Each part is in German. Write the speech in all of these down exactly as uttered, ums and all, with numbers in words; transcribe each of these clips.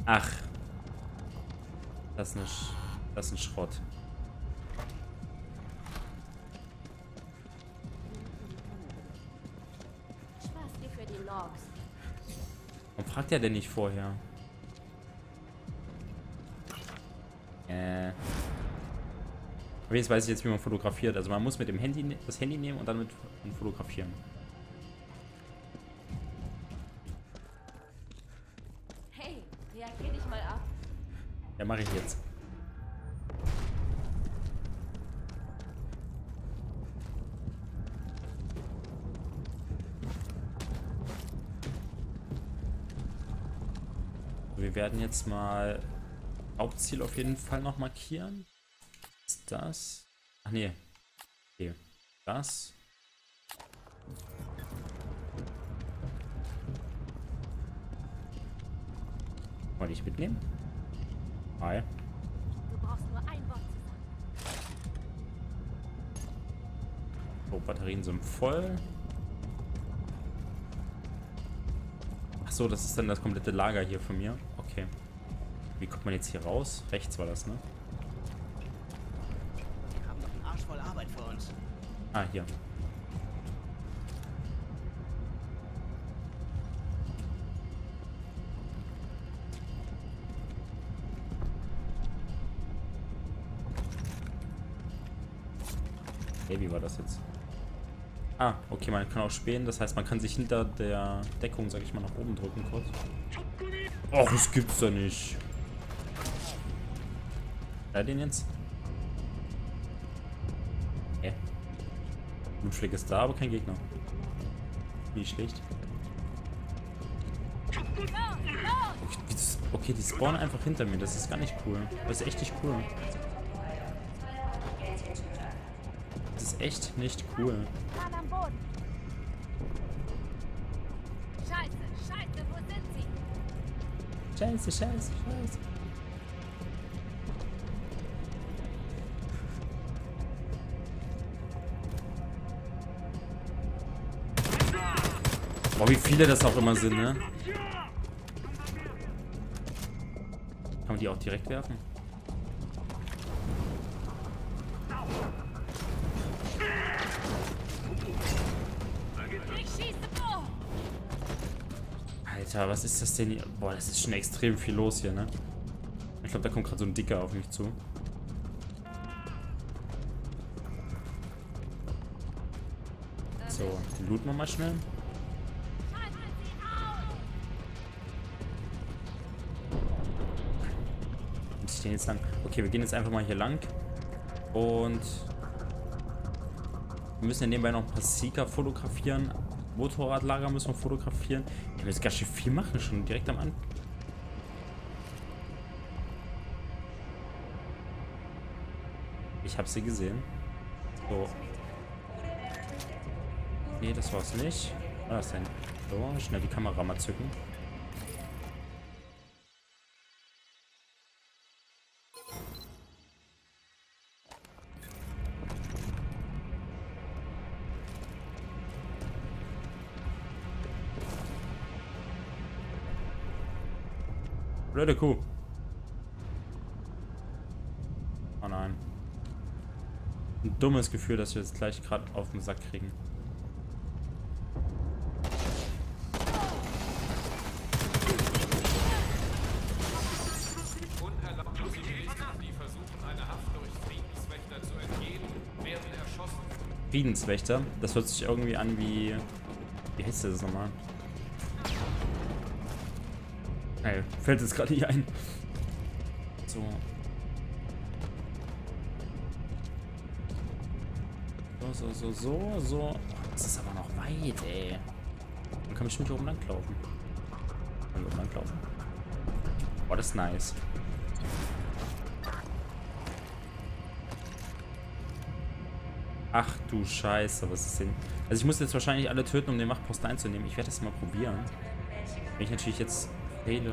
Ach. Das ist nicht. Das ist ein Schrott. Spaß dir für die Logs. Warum fragt er denn nicht vorher? Äh. Aber jetzt weiß ich jetzt, wie man fotografiert. Also man muss mit dem Handy das Handy nehmen und dann mit und fotografieren. Hey, reagier dich mal ab. Ja, mache ich jetzt. Wir werden jetzt mal Hauptziel auf jeden Fall noch markieren. Ist das? Ach nee. Okay. Das. Wollte ich mitnehmen? Hi. Du brauchst nur ein Wort zu sagen. So, Batterien sind voll. Ach so, das ist dann das komplette Lager hier von mir. Okay. Wie kommt man jetzt hier raus? Rechts war das, ne? Wir haben noch einen Arsch voll Arbeit vor uns. Ah, hier. Hey, wie war das jetzt? Ah, okay, man kann auch spähen. Das heißt, man kann sich hinter der Deckung, sag ich mal, nach oben drücken kurz. Och, das gibt's doch nicht. Ja, den jetzt? Hä? Blutfleck ist da, aber kein Gegner. Wie schlecht. Okay, okay, die spawnen einfach hinter mir. Das ist gar nicht cool. Das ist echt nicht cool. Das ist echt nicht cool. Mann am Boden. Scheiße, scheiße, wo sind sie? Scheiße, scheiße, scheiße. Boah, wie viele das auch immer sind, ne? Kann man die auch direkt werfen? Ich schieße vor. Alter, was ist das denn hier? Boah, das ist schon extrem viel los hier, ne? Ich glaube, da kommt gerade so ein Dicker auf mich zu. So, die looten wir mal schnell. Und ich den jetzt lang. Okay, wir gehen jetzt einfach mal hier lang. Und wir müssen ja nebenbei noch ein paar Seeker fotografieren. Motorradlager müssen wir fotografieren. Ich will jetzt ganz schön viel machen, schon direkt am Anfang. Ich habe sie gesehen. So. Nee, das war's nicht. Was war das denn? So, schnell die Kamera mal zücken. Blöde Kuh. Oh nein. Ein dummes Gefühl, dass wir jetzt gleich gerade auf den Sack kriegen. Unerlaubte Zivilisten, die versuchen, einer Haft durch Friedenswächter zu entgehen, werden erschossen. Friedenswächter, das hört sich irgendwie an wie... Wie heißt das nochmal? Ey, fällt jetzt gerade nicht ein. So. So, so, so, so, so. Oh, das ist aber noch weit, ey. Dann kann ich schon hier oben lang laufen. Kann ich oben lang laufen? Oh, das ist nice. Ach du Scheiße, was ist denn? Also ich muss jetzt wahrscheinlich alle töten, um den Wachposten einzunehmen. Ich werde das mal probieren. Wenn ich natürlich jetzt fehle.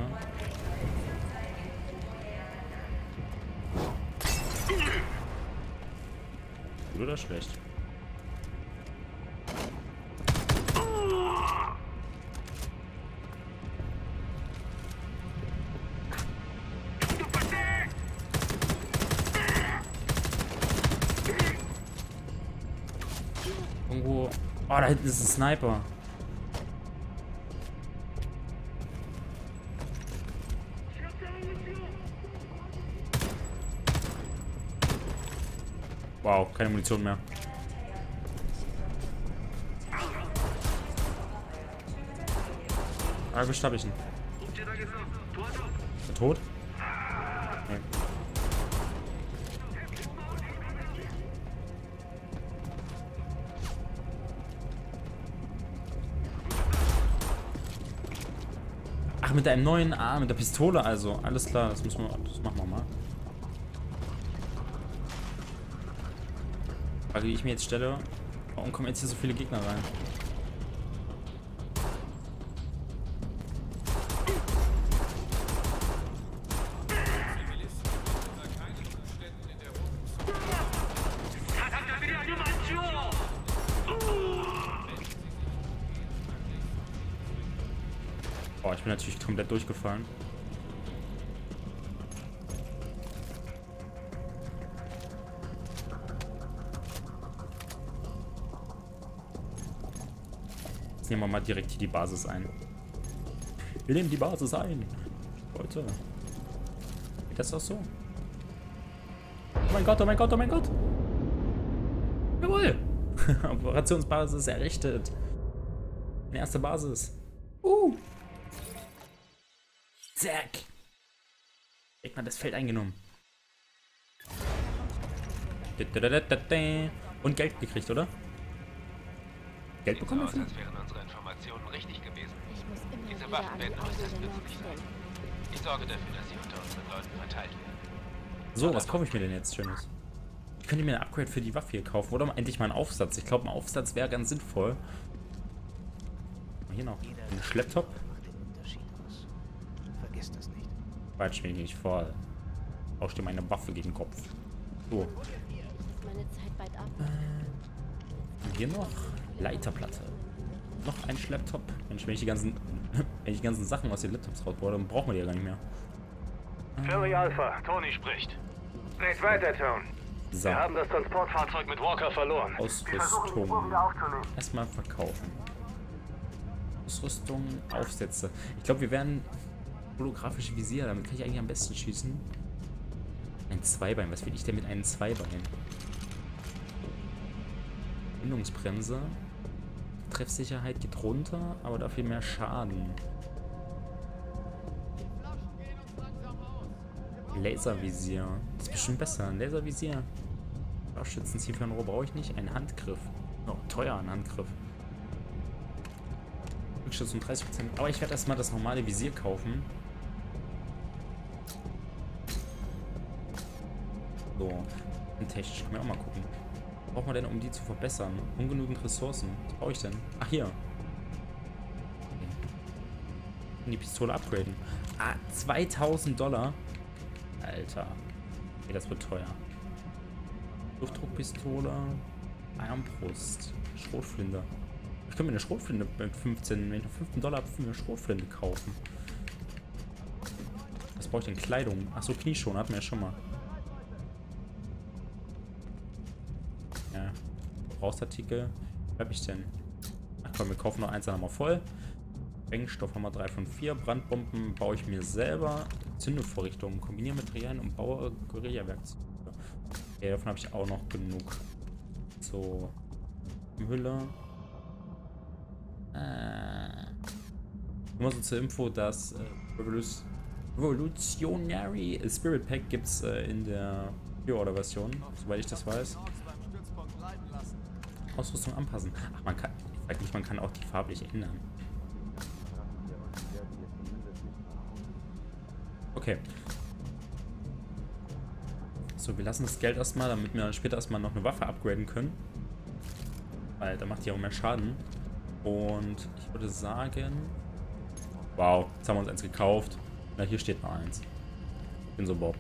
Gut oder schlecht? Oh, da hinten ist ein Sniper. Wow, keine Munition mehr. Ah, wo hab ich ihn? Ist er tot? Nee. Ach, mit einem neuen A, mit der Pistole also. Alles klar, das müssen wir, das machen wir mal. Frage, die ich mir jetzt stelle, warum kommen jetzt hier so viele Gegner rein? Oh, ich bin natürlich komplett durchgefallen. Jetzt nehmen wir mal direkt hier die Basis ein. Wir nehmen die Basis ein. Leute. Geht das auch so? Oh mein Gott, oh mein Gott, oh mein Gott. Jawohl. Operationsbasis errichtet. Eine erste Basis. Uh. Zack. Direkt mal das Feld eingenommen. Und Geld gekriegt, oder? Geld bekommen wir? Sieht so aus, als wären unsere Informationen richtig gewesen. Diese Waffen werden äußerst nützlich sein. Ich sorge dafür, dass sie unter unseren Leuten verteilt werden. So, was kaufe ich mir denn jetzt Schönes? Ich könnte mir ein Upgrade für die Waffe hier kaufen. Oder endlich mal einen Aufsatz. Ich glaube, ein Aufsatz wäre ganz sinnvoll. Hier noch ein Schlepptop. Vergiss das nicht. Quatsch mich nicht voll. Tausch dir meine Waffe gegen den Kopf. So. Meine Zeit bald ab. Hier noch Leiterplatte. Noch ein Schlepptop. Mensch, wenn ich die ganzen, wenn ich die ganzen Sachen aus den Laptops rausbaue, dann brauchen wir die ja gar nicht mehr. Philly Alpha, Tony spricht. Nicht weiter, Tone. So. Wir haben das Transportfahrzeug mit Walker verloren. Ausrüstung. Erstmal verkaufen. Ausrüstung, Aufsätze. Ich glaube, wir werden holographische Visier. Damit kann ich eigentlich am besten schießen. Ein Zweibein. Was will ich denn mit einem Zweibein? Bindungsbremse. Treffsicherheit geht runter, aber dafür mehr Schaden. Laservisier. Das ist bestimmt besser. Ein Laservisier. Scharfschützenziel für ein Rohr brauche ich nicht. Ein Handgriff. Oh, teuer, ein Handgriff. Rückschutz um dreißig Prozent. Aber ich werde erstmal das normale Visier kaufen. So. Und technisch können wir auch mal gucken. Was braucht man denn, um die zu verbessern? Ungenügend Ressourcen. Was brauche ich denn? Ach, hier. Okay. Die Pistole upgraden. Ah, zweitausend Dollar. Alter. Okay, das wird teuer. Luftdruckpistole. Armbrust. Schrotflinte. Ich könnte mir eine Schrotflinte mit fünfzehn, wenn ich noch fünfzehn Dollar habe, für eine Schrotflinte kaufen. Was brauche ich denn? Kleidung. Achso, Knieschoner hatten wir ja schon mal. Ja. Verbrauchsartikel. Was habe ich denn? Ach komm, wir kaufen noch eins dann nochmal voll. Sprengstoff haben wir drei von vier. Brandbomben baue ich mir selber. Zündevorrichtungen. Kombiniere Materialien und baue Guerilla-Werkzeuge. Okay, davon habe ich auch noch genug. So. Hülle. Äh. Nur so zur Info, dass äh, Revolus Revolutionary Spirit Pack gibt es äh, in der Pre-Order-Version, soweit ich das weiß. Ausrüstung anpassen. Ach, man kann. Ich sag nicht, man kann auch die farblich ändern. Okay. So, wir lassen das Geld erstmal, damit wir später erstmal noch eine Waffe upgraden können. Weil da macht die auch mehr Schaden. Und ich würde sagen... Wow, jetzt haben wir uns eins gekauft. Na, hier steht noch eins. Ich bin so Bob.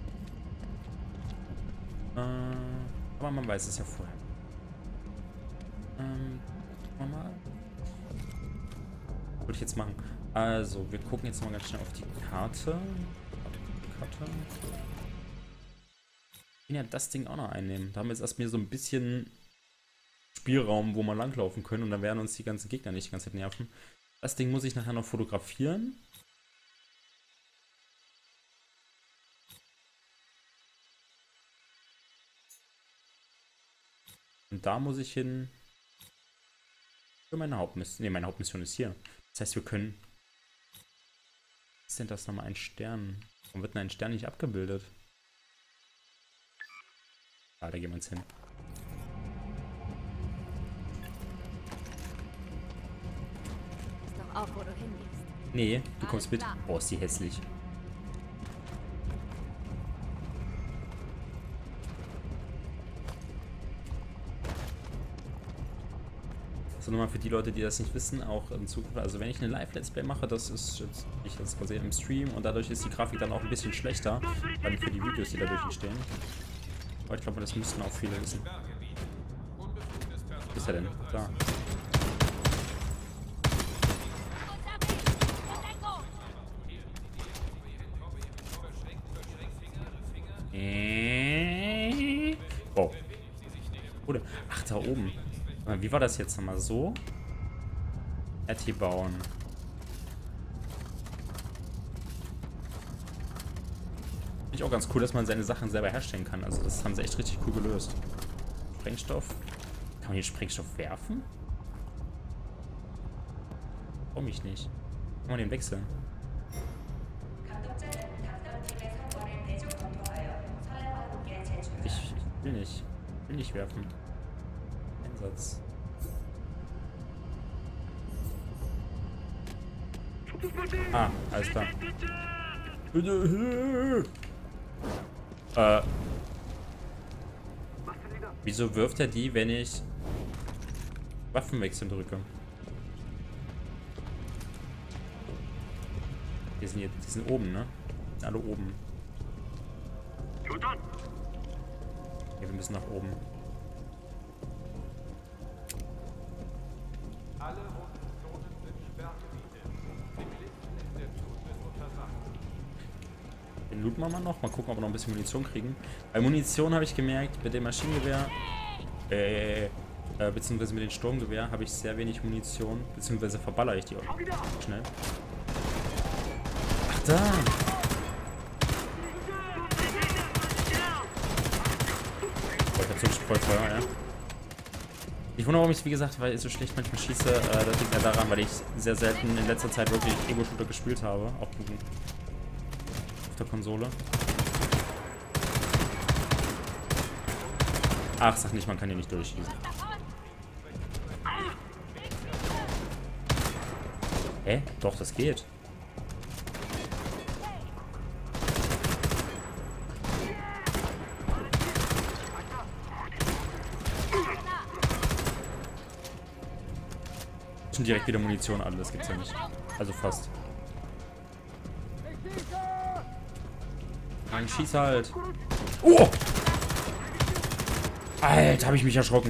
Äh, aber man weiß es ja vorher. Ähm, gucken wir mal. Würde ich jetzt machen. Also, wir gucken jetzt mal ganz schnell auf die Karte. Karte. Ich kann ja das Ding auch noch einnehmen. Da haben wir jetzt erstmal so ein bisschen Spielraum, wo wir langlaufen können und dann werden uns die ganzen Gegner nicht die ganze Zeit nerven. Das Ding muss ich nachher noch fotografieren. Und da muss ich hin für meine Hauptmission. Ne, meine Hauptmission ist hier. Das heißt, wir können... Was ist denn das nochmal? Ein Stern. Warum wird denn ein Stern nicht abgebildet? Ah, da gehen wir jetzt hin. Pass doch auf, wo du hingehst. Nee, du kommst mit. Oh, ist die hässlich. Also nochmal für die Leute, die das nicht wissen, auch in Zukunft, also wenn ich eine Live-Let's Play mache, das ist jetzt, ich das quasi im Stream und dadurch ist die Grafik dann auch ein bisschen schlechter, dann für die Videos, die dadurch entstehen. Aber ich glaube, das müssten auch viele wissen. Wo ist er denn? Da. Oh. Oder? Ach, da oben. Wie war das jetzt nochmal so? R T bauen. Finde ich auch ganz cool, dass man seine Sachen selber herstellen kann. Also das haben sie echt richtig cool gelöst. Sprengstoff. Kann man hier Sprengstoff werfen? Warum ich nicht? Kann man den wechseln? Ich, ich will nicht. Ich will nicht werfen. Einsatz. Ah, alles klar. Äh. Wieso wirft er die, wenn ich Waffenwechsel drücke? Die sind, jetzt, die sind oben, ne? Die sind alle oben. Ja, wir müssen nach oben. Alle roten Zonen sind Sperrgebiete. Die Pflichten in der Zone untersagt. Den looten wir mal noch. Mal gucken, ob wir noch ein bisschen Munition kriegen. Bei Munition habe ich gemerkt, mit dem Maschinengewehr, äh, äh, beziehungsweise mit dem Sturmgewehr habe ich sehr wenig Munition, beziehungsweise verballere ich die auch schnell. Ach da! Oh, ich hab so voll Feuer, ja. Ich wundere, warum ich, wie gesagt, weil ich so schlecht manchmal schieße. Äh, das liegt ja daran, weil ich sehr selten in letzter Zeit wirklich Ego-Shooter gespielt habe. Auch auf der Konsole. Ach, sag nicht, man kann hier nicht durchschießen. Hä? Doch, das geht. Schon direkt wieder Munition an, das gibt's ja nicht. Also fast. Nein, schieß halt. Oh! Alter, habe ich mich erschrocken.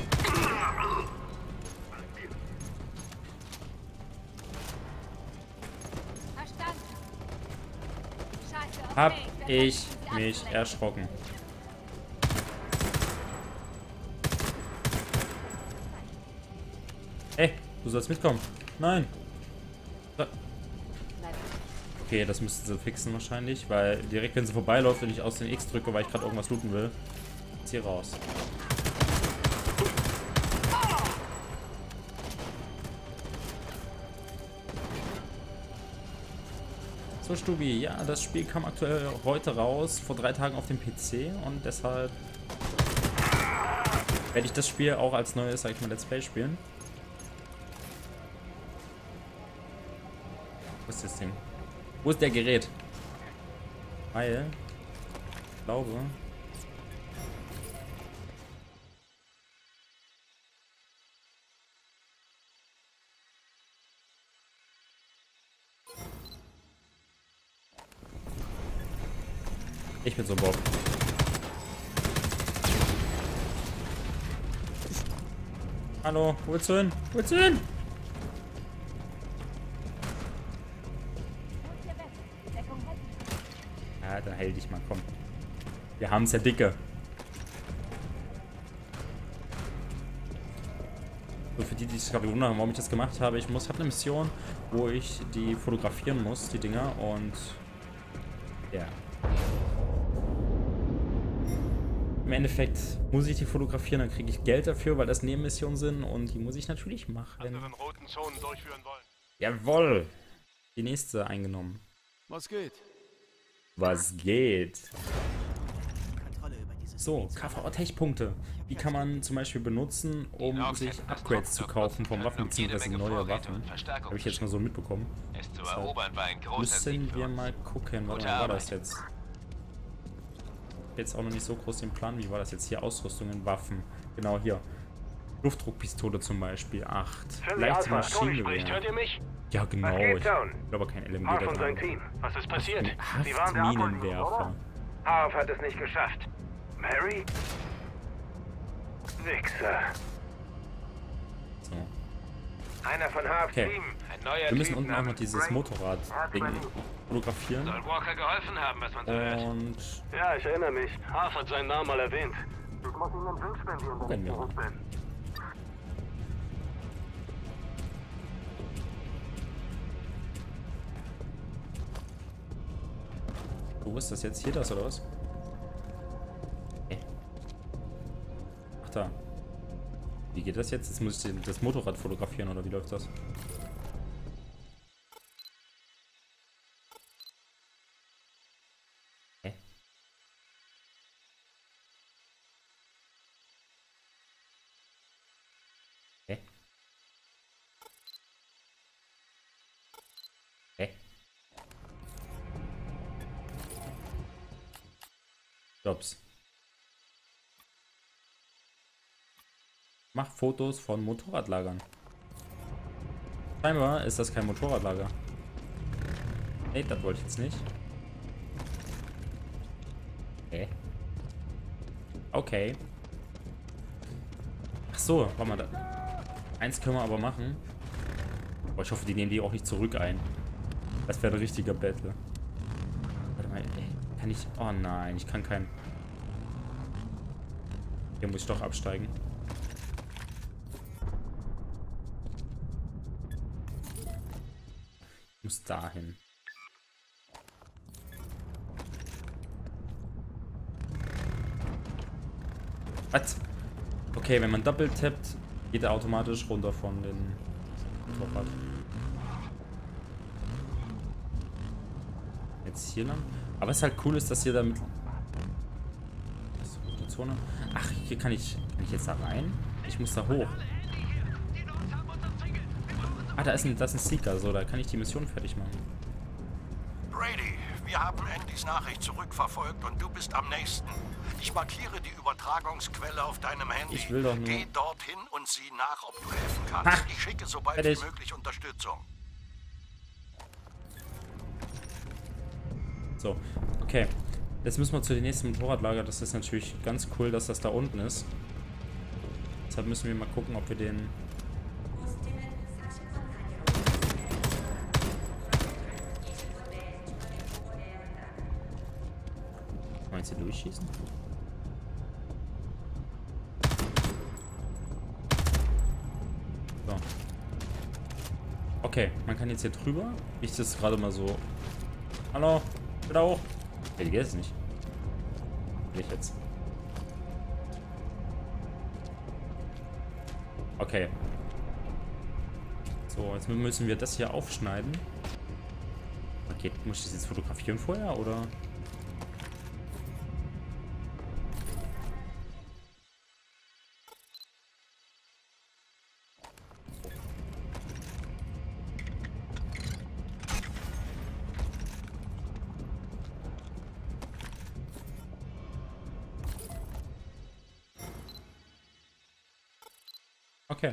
Hab ich mich erschrocken. Ey, du sollst mitkommen. Nein. Okay, das müssten sie fixen wahrscheinlich, weil direkt, wenn sie vorbeiläuft und ich aus den X drücke, weil ich gerade irgendwas looten will, ist hier raus. So, Stubi, ja, das Spiel kam aktuell heute raus, vor drei Tagen auf dem P C und deshalb werde ich das Spiel auch als neues, sag ich mal, Let's Play spielen. Wo ist das Ding? Wo ist der Gerät? Weil, ich glaube... Ich bin so Bob. Hallo, wo willst du hin? Wo willst du hin? Ja, dann heil dich mal, komm. Wir haben's ja dicke. So, für die, die sich gerade wundern, warum ich das gemacht habe. Ich muss, habe eine Mission, wo ich die fotografieren muss, die Dinger. Und ja. Im Endeffekt muss ich die fotografieren, dann kriege ich Geld dafür, weil das Nebenmissionen sind. Und die muss ich natürlich machen. Anderen roten Zonen durchführen wollen. Jawohl. Die nächste eingenommen. Was geht? Was geht? Kontrolle über dieses So, Gebiet zu K V A-Tech-Punkte. Die kann man zum Beispiel benutzen, um sich Upgrades zu kaufen von Waffen, beziehungsweise neue Waffen. Habe ich jetzt mal so mitbekommen. Es zu erobern war ein großer Müssen Sieg für wir uns. mal gucken, warte mal, war das jetzt? Ich habe jetzt auch noch nicht so groß den Plan, wie war das jetzt hier? Ausrüstungen, Waffen. Genau, hier. Luftdruckpistole zum Beispiel, acht. Philly Leichte Alpha, Tony spricht. Hört Maschinengewehr. ihr mich? Ja, genau. Was geht, Ich Zone? glaube kein L M G Harf da und sein dran. Team. Was ist passiert? Sie waren der Haftminenwerfer. Abholung, oder? Harf hat es nicht geschafft. Mary? Wichser. So. Einer von Harfs Okay. Team. Ein neuer Wir müssen Typ unten auch noch namens dieses Frank Motorrad-Ding fotografieren. soll Walker geholfen haben, was man so hört. Und Ja, ich erinnere mich. Harf hat seinen Namen mal erwähnt. Ich muss ihm einen Drink spendieren, wenn wir mal. bin. Wo ist das jetzt? Hier das oder was? Hä? Ach da. Wie geht das jetzt? Jetzt muss ich den, das Motorrad fotografieren oder wie läuft das? Hä? Hä? Hä? Jobs. Mach Fotos von Motorradlagern. Scheinbar ist das kein Motorradlager. Nee, das wollte ich jetzt nicht. Okay. Okay. Ach so, warte mal. Da. Eins können wir aber machen. Boah, ich hoffe, die nehmen die auch nicht zurück ein. Das wäre ein richtiger Battle. Warte mal, ey. Kann ich... Oh nein, ich kann kein... Hier muss ich doch absteigen. Ich muss dahin. Was? Okay, wenn man doppelt tappt, geht er automatisch runter von den Motorrad. Jetzt hier lang. Aber was halt cool ist, dass hier damit... Das ist rote Zone. Ach, hier kann ich... Kann ich jetzt da rein? Ich muss da hoch. Ah, da ist ein, da ist ein Seeker. So, da kann ich die Mission fertig machen. Brady, wir haben Andys Nachricht zurückverfolgt und du bist am nächsten. Ich markiere die Übertragungsquelle auf deinem Handy. Ich will doch nur... Geh dorthin und sieh nach, ob du helfen kannst. Ha! Ich schicke sobald Fertig. wie möglich Unterstützung. So, okay. Jetzt müssen wir zu dem nächsten Motorradlager. Das ist natürlich ganz cool, dass das da unten ist. Deshalb müssen wir mal gucken, ob wir den... Kann man jetzt hier durchschießen? So. Okay, man kann jetzt hier drüber. Ich das gerade mal so... Hallo? Wieder hoch. Ja, die geht es nicht. Will ich jetzt. Okay. So, jetzt müssen wir das hier aufschneiden. Okay, muss ich das jetzt fotografieren vorher, oder? Okay.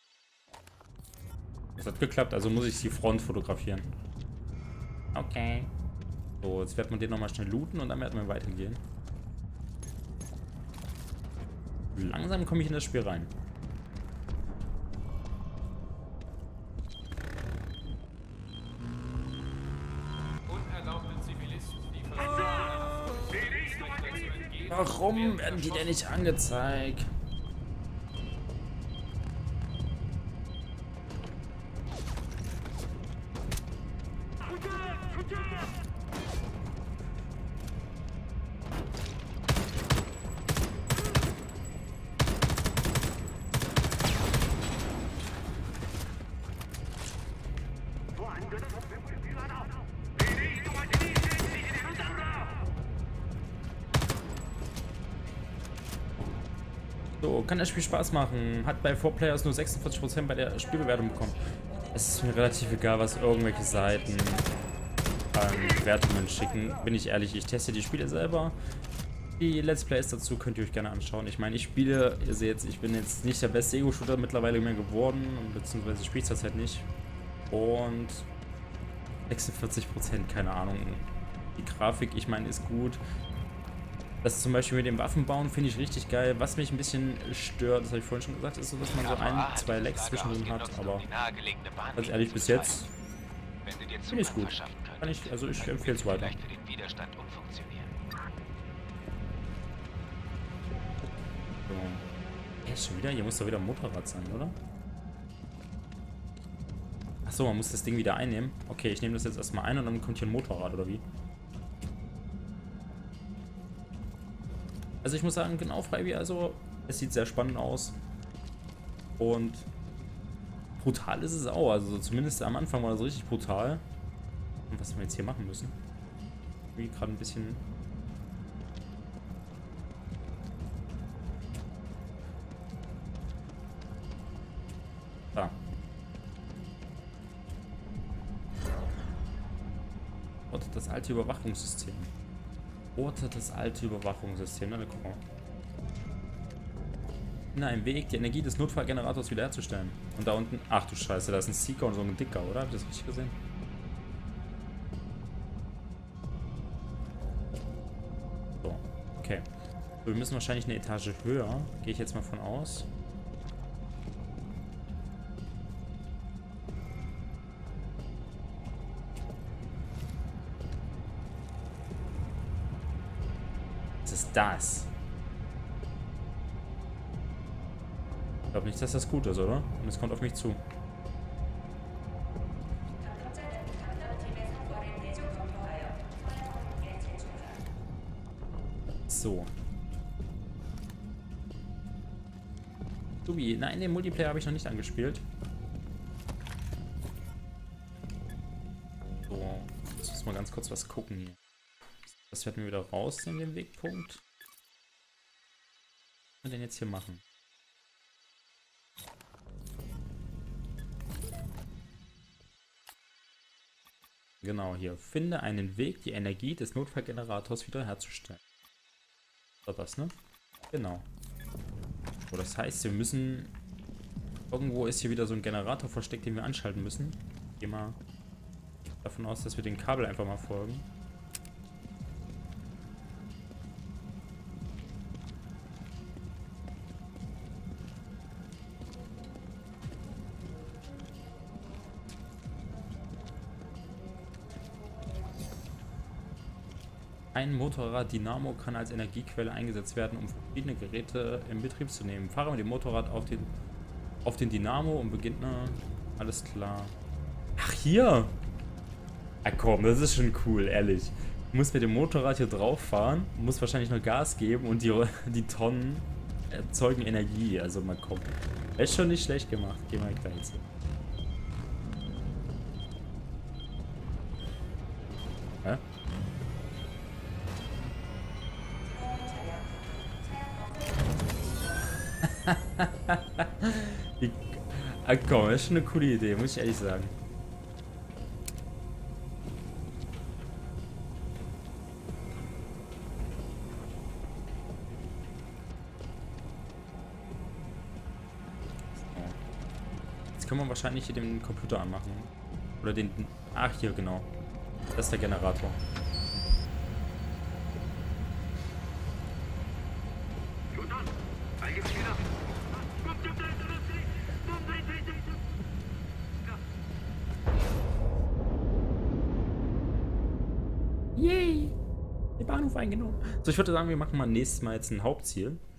Das hat geklappt, also muss ich die Front fotografieren. Okay. So, jetzt wird man den nochmal schnell looten und dann werden wir weitergehen. Langsam komme ich in das Spiel rein. Unerlaubte Zivilisten, die versuchen, einer Flugrichter zu entgehen, Warum werden die denn nicht angezeigt? So, kann das Spiel Spaß machen. Hat bei vier Players nur sechsundvierzig Prozent bei der Spielbewertung bekommen. Es ist mir relativ egal, was irgendwelche Seiten ähm, Wertungen schicken. Bin ich ehrlich, ich teste die Spiele selber. Die Let's Plays dazu könnt ihr euch gerne anschauen. Ich meine, ich spiele, ihr seht jetzt, ich bin jetzt nicht der beste Ego-Shooter mittlerweile mehr geworden, beziehungsweise spiele es das halt nicht. Und sechsundvierzig Prozent, keine Ahnung. Die Grafik, ich meine, ist gut. Das zum Beispiel mit dem Waffenbauen finde ich richtig geil. Was mich ein bisschen stört, das habe ich vorhin schon gesagt, ist so, dass man so ein, zwei Lags zwischendrin hat. Aber ganz ehrlich, bis jetzt finde ich es gut. Kann ich, also ich empfehle es weiter. So. Hey, schon wieder? Hier muss doch wieder ein Motorrad sein, oder? Achso, man muss das Ding wieder einnehmen. Okay, ich nehme das jetzt erstmal ein und dann kommt hier ein Motorrad, oder wie? Also ich muss sagen, genau Freibier, also es sieht sehr spannend aus. Und brutal ist es auch. Also zumindest am Anfang war das richtig brutal. Und was wir jetzt hier machen müssen. Wie gerade ein bisschen... Da. Und das alte Überwachungssystem. Orte das alte Überwachungssystem. Na, guck mal. Na, ein Weg, die Energie des Notfallgenerators wiederherzustellen. Und da unten... Ach du Scheiße, da ist ein Seeker und so ein Dicker, oder? Habt ihr das richtig gesehen? So, okay. So, wir müssen wahrscheinlich eine Etage höher. Gehe ich jetzt mal von aus. Was ist das? Ich glaube nicht, dass das gut ist, oder? Und es kommt auf mich zu. So. Subi, nein, den Multiplayer habe ich noch nicht angespielt. So, jetzt muss mal ganz kurz was gucken hier. Das werden wir wieder raus in den Wegpunkt. Was wir denn jetzt hier machen? Genau, hier. Finde einen Weg, die Energie des Notfallgenerators wiederherzustellen. So, das, ne? Genau. So, das heißt, wir müssen... Irgendwo ist hier wieder so ein Generator versteckt, den wir anschalten müssen. Ich gehe mal davon aus, dass wir den Kabel einfach mal folgen. Ein Motorrad-Dynamo kann als Energiequelle eingesetzt werden, um verschiedene Geräte in Betrieb zu nehmen. Fahre mit dem Motorrad auf den, auf den Dynamo und beginnt... Ne, alles klar. Ach, hier! Ah komm, das ist schon cool, ehrlich. Ich muss mit dem Motorrad hier drauf fahren, muss wahrscheinlich noch Gas geben und die, die Tonnen erzeugen Energie. Also mal gucken. Ist schon nicht schlecht gemacht. Gehen wir gleich hin. Hä? Die, ah, komm, das ist schon eine coole Idee, muss ich ehrlich sagen. Jetzt können wir wahrscheinlich hier den Computer anmachen. Oder den... Ach, hier, genau. Das ist der Generator. Yay! Den Bahnhof eingenommen. So, ich würde sagen, wir machen mal nächstes Mal jetzt ein Hauptziel.